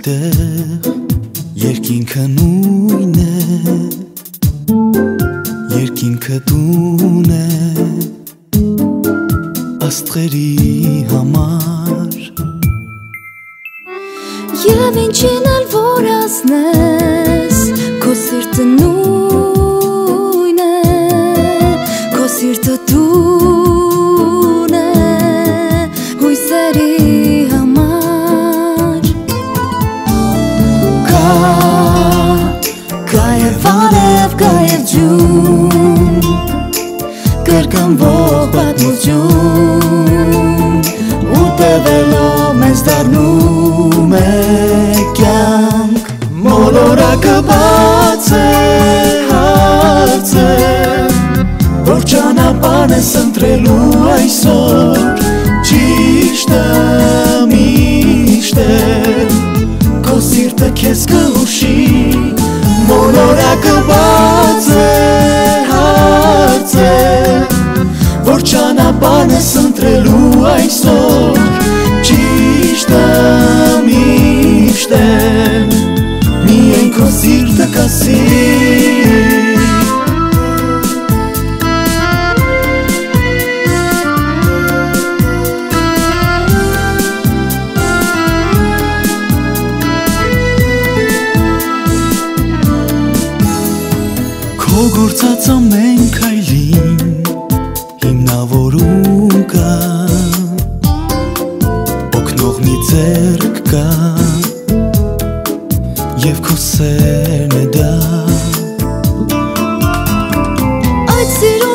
տեղ երկինքը նույն է, երկինքը տուն է աստղերի համար Եվ ինչին ալ որ ասնես քո սիրտը նույն է, քո սիրտը տուն է հույսերի համար Կա և արև, կա և ջուն Կրկնվող պատմություն ու տևելով մեզ դառնում է կյանք Մոլորակը բաց է հարց է Որ ճանապարհն ես ընտրելու այսօր Ճիշտը միշտ է Քո սիրտը քեզ կհուշի Մոլորակը բաց է հարց է Որ ճանապարհն ես ընտրելու այսօր Ճիշտը միշտ է Միայն քո սիրտը կասի Քո գործած ամեն քայլին հիմնավորում կա Օգնող մի ձեռք կա Եվ քո սերն է դա Այդ սիրո